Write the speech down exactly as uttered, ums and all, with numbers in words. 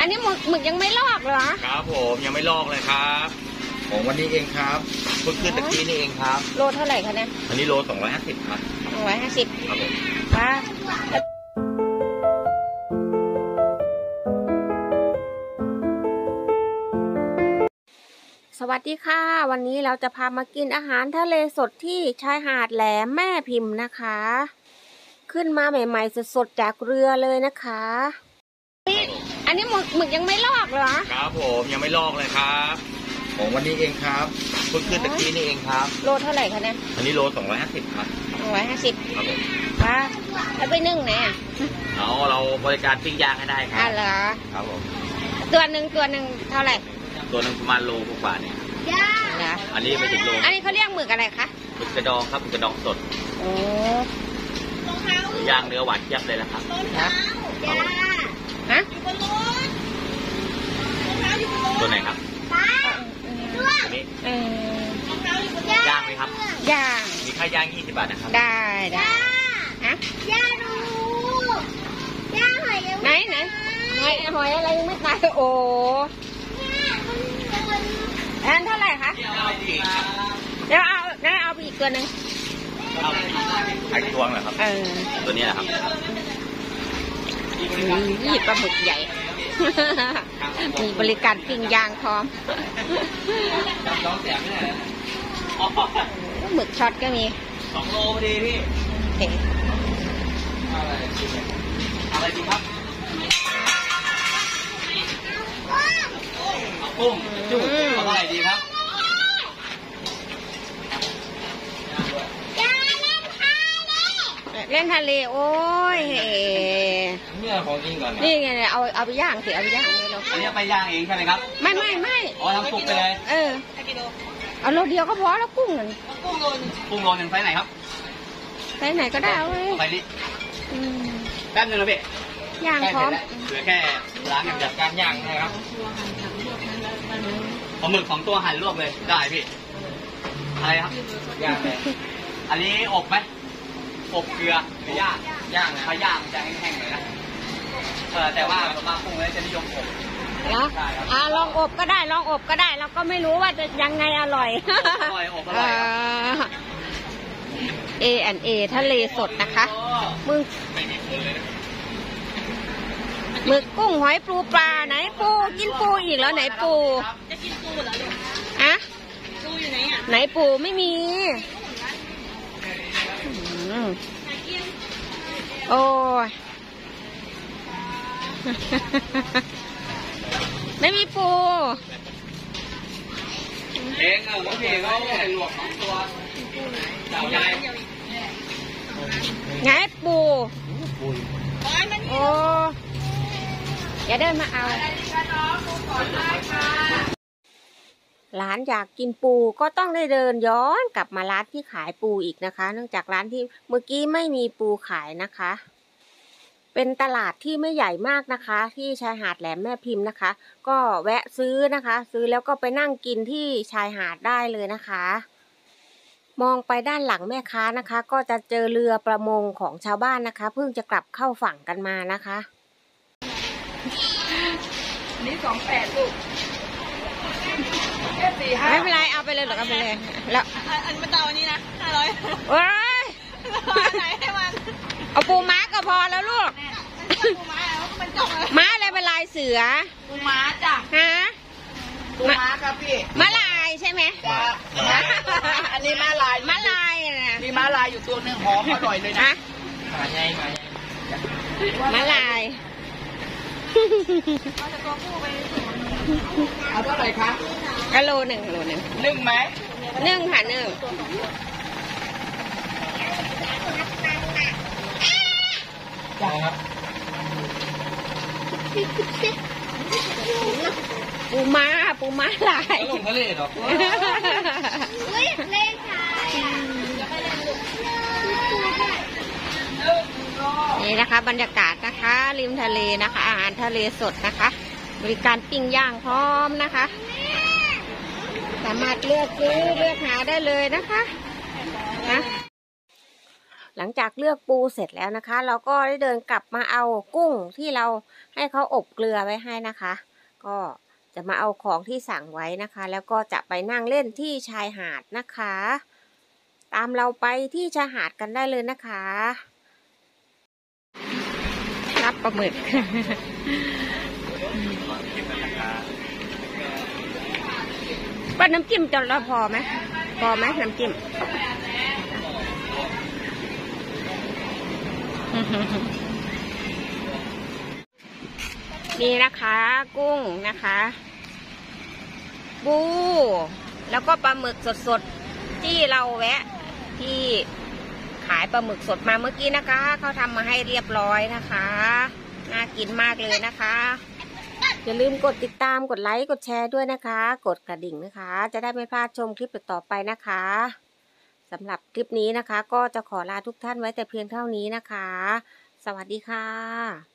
นี้หมึกหมึกยังไม่ลอกเหรอครับผมยังไม่ลอกเลยครับของวันนี้เองครับเพิ่งขึ้นตะกี้นี่เองครับโลเท่าไหร่คะเนี่ยอันนี้โลสองร้อยห้าสิบครับสองร้อยห้าสิบครับผมว้าสวัสดีค่ะวันนี้เราจะพามากินอาหารทะเลสดที่ชายหาดแหลมแม่พิมพ์นะคะขึ้นมาใหม่ๆสดๆจากเรือเลยนะคะอันนี้หมึกหมึกยังไม่ลอกเหรอครับผมยังไม่ลอกเลยครับของวันนี้เองครับเพิ่งขึ้นตะกี้นี่เองครับโลเท่าไหร่คะเนี่ยอันนี้โลสองร้อยห้าสิบครับสองร้อยห้าสิบครับผมว้าแล้วไปนึ่งไหนอ่ะเอาเราบริการปิ้งย่างให้ได้ครับอ๋อเหรอครับผมตัวหนึ่งตัวหนึ่งเท่าไหร่ตัวหนึ่งประมาณโลกว่าเนี่ยนะอันนี้ไม่ถึงโลอันนี้เขาเรียกหมึกอะไรคะหมึกกระดองครับหมึกกระดองสดโอ้ย่างเนื้อหวานเจี๊ยบเลยนะครับนะฮะตัวไหนครับอันนี้ย่างไหมครับย่างมีค่าย่างยี่สิบบาทนะครับได้ได้ฮะย่าดูย่าหอยยังไหนไหนหอยหอยอะไรยังไม่ตายโอ้อันเท่าไหร่คะเดี๋ยวเอาได้เอาไปอีกตัวหนึ่งไอ้ทวงเหรอครับเออตัวนี้นะครับนี่ปลาหมึกใหญ่มีบริการปิ้งย่างพร้อมหมึกช็อตก็มีสองโลพอดีพี่อะไรดีครับกุ้งจุ่มอะไรดีครับเล่นทะเลโอ้ยเนี่ยของจริงก่อนนี่ไงเอาเอาไปย่างสิเอาไปย่างเลยเราอันนี้ไปย่างเองใช่ไหมครับไม่ไม่ไม่อ๋อทำสุกไปเลยเออเอาโลเดียวก็พอแล้วกุ้งนั่นกุ้งโลนึงกุ้งโลนึงไซส์ไหนครับไซส์ไหนก็ได้เอาเลยไซส์นี้แป๊บนึงนะพี่ย่างพร้อมเหลือแค่ล้างจัดการย่างนะครับปลาหมึกสองตัวหั่นลวกเลยได้พี่อะไรครับย่างเลยอันนี้อบไหมอบเกลือหรือย่างย่างถ้าย่างจะแห้งๆเลยนะเออแต่ว่าบางกุ้งเลยจะนิยมอบนะอ่าลองอบก็ได้ลองอบก็ได้เราก็ไม่รู้ว่าจะยังไงอร่อยอร่อยอบอร่อยเอแอนเอทะเลสดนะคะมึงหมึกกุ้งหอยปูปลาไหนปูกินปูอีกแล้วไหนปูจะกินปูเหรอลูกอะปูอยู่ไหนอ่ะไหนปูไม่มีโอ้ยไม่มีปูเองเอาผมเองเอาหลวกสองตัวเจ้าใหญ่ไงปูโอ้อย่าเดินมาเอาร้านอยากกินปูก็ต้องได้เดินย้อนกลับมาร้านที่ขายปูอีกนะคะเนื่องจากร้านที่เมื่อกี้ไม่มีปูขายนะคะเป็นตลาดที่ไม่ใหญ่มากนะคะที่ชายหาดแหลมแม่พิมพ์นะคะก็แวะซื้อนะคะซื้อแล้วก็ไปนั่งกินที่ชายหาดได้เลยนะคะมองไปด้านหลังแม่ค้านะคะก็จะเจอเรือประมงของชาวบ้านนะคะเพิ่งจะกลับเข้าฝั่งกันมานะคะนี่สองแปดลูกไม่เป็นไรเอาไปเลยหรอกเอาไปเลยแล้วอันมาเตาอันนี้นะห้าร้อยว้ายไหนให้มันเอาปูม้าก็พอแล้วลูกปูม้าแล้วมันจบเลยม้าอะไรเป็นลายเสือปูม้าจ้ะฮะปูม้าครับพี่ม้าลายใช่ไหมอันนี้ม้าลายม้าลายนะมีม้าลายอยู่ตัวนึงหอมอร่อยเลยนะมาใหญ่มาใหญ่ม้าลายเอาเท่าไหร่คะกะโลหนึ่งโลหนึ่งนึ่งไหมนึ่งค่ะนึ่งครับปูม้าปูม้าลายลงทะเลหรออุ้ยเล่นค่ะนี่นะคะบรรยากาศนะคะริมทะเลนะคะอาหารทะเลสดนะคะบริการปิ้งย่างพร้อมนะคะสามารถเลือกซื้อเลือกหาได้เลยนะคะนะหลังจากเลือกปูเสร็จแล้วนะคะ เราก็ได้เดินกลับมาเอากุ้งที่เราให้เขาอบเกลือไว้ให้นะคะ ก็จะมาเอาของที่สั่งไว้นะคะ แล้วก็จะไปนั่งเล่นที่ชายหาดนะคะ ตามเราไปที่ชายหาดกันได้เลยนะคะรับปลาหมึก ป้าน้ำจิ้มจะเราพอไหมพอไหมน้ำจิ้ม นี่นะคะกุ้งนะคะปูแล้วก็ปลาหมึกสดๆที่เราแวะที่ขายปลาหมึกสดมาเมื่อกี้นะคะเขาทำมาให้เรียบร้อยนะคะน่ากินมากเลยนะคะอย่าลืมกดติดตามกดไลค์กดแชร์ด้วยนะคะ กดกระดิ่งนะคะจะได้ไม่พลาดชมคลิปต่อไปนะคะสำหรับคลิปนี้นะคะก็จะขอลาทุกท่านไว้แต่เพียงเท่านี้นะคะสวัสดีค่ะ